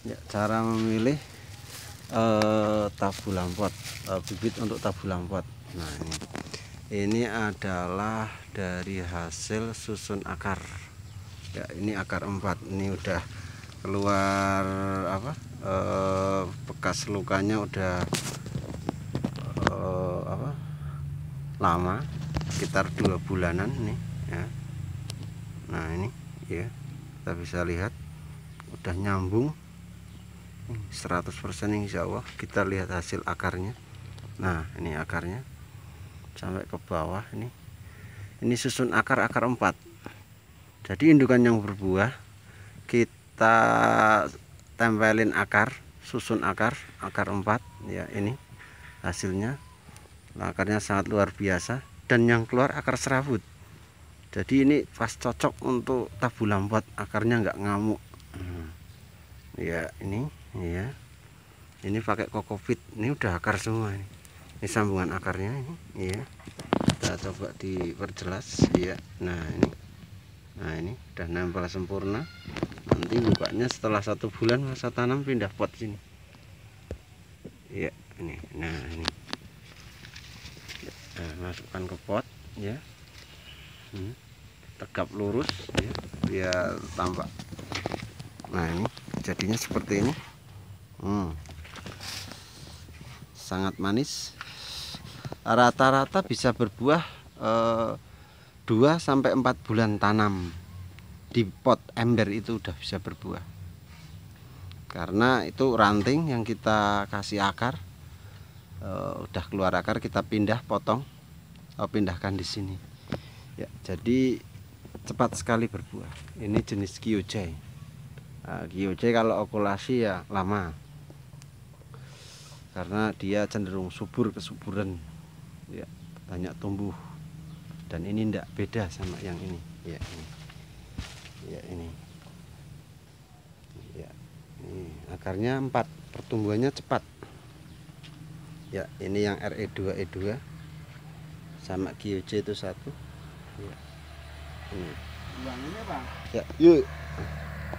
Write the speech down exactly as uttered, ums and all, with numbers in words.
Ya, cara memilih eh, tabu lampot, eh, bibit untuk tabu lampot. Nah, ini ini adalah dari hasil susun akar. Ya, ini akar empat. Ini udah keluar apa? Eh, bekas lukanya udah eh, apa? Lama, sekitar dua bulanan nih ya. Nah, ini ya, kita bisa lihat udah nyambung seratus persen insya Allah. Kita lihat hasil akarnya. Nah, ini akarnya sampai ke bawah. Ini ini susun akar akar empat. Jadi indukan yang berbuah kita tempelin akar, susun akar akar empat ya. Ini hasilnya. Nah, akarnya sangat luar biasa dan yang keluar akar serabut. Jadi ini pas cocok untuk tabu lampot, akarnya nggak ngamuk. Hmm. Ya, ini ya. Ini pakai kokopit. Ini udah akar semua ini. Ini sambungan akarnya ini ya. Kita coba diperjelas ya. Nah, ini. Nah, ini udah nempel sempurna. Nanti bukanya setelah satu bulan masa tanam pindah pot sini. Ya, ini. Nah, ini. Nah, masukkan ke pot ya. Hmm. Tegap lurus ya, biar tampak. Nah, ini jadinya seperti ini. Hmm. Sangat manis. Rata-rata bisa berbuah eh, dua sampai empat bulan tanam di pot ember itu udah bisa berbuah. Karena itu ranting yang kita kasih akar, eh, udah keluar akar, kita pindah potong, oh, pindahkan di sini. Ya, jadi cepat sekali berbuah. Ini jenis Kyojai. Nah, Kyojai kalau okulasi ya lama, karena dia cenderung subur, kesuburan ya, banyak tumbuh. Dan ini ndak beda sama yang ini ya. Ini ya, ini ya, ini akarnya empat, pertumbuhannya cepat ya. Ini yang R E dua E dua sama Kyojai itu satu ya. Ini Uang ini bang. ya, yuk.